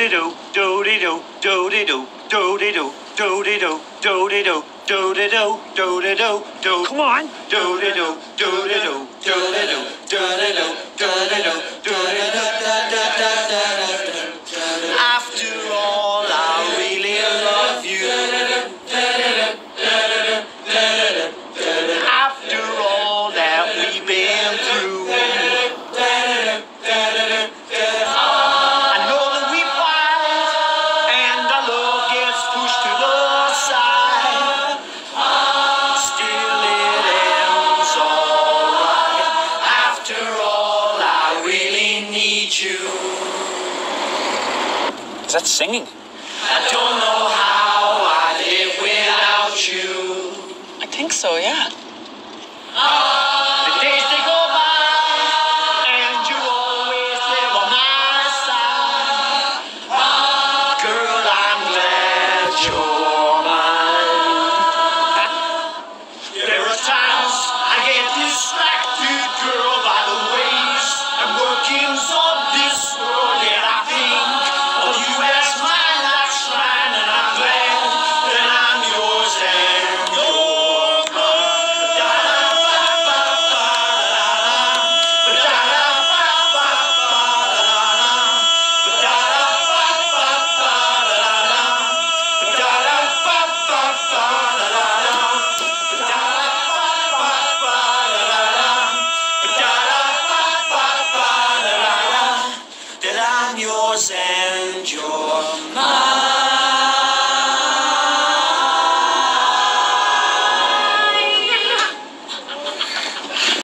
de do do de do do de do do de do do de do do de do do de do do de do do. Come on. Do de do do de do do de do do de do do de do do de do da da da da da. After all, I really love you. After all that we've been through, I know that we fight and our love gets pushed to the side. Still it ends alright. After all, I really need you. Is that singing? I don't know how I live without you. I think so, yeah. The days they go by, and you always live on my side. Girl, I'm glad you're mine. There are times I get distracted, girl, by the ways and workings of this world, yet I think of you as my lifeline, and I'm glad that I'm yours and you're that I'm yours and you're mine.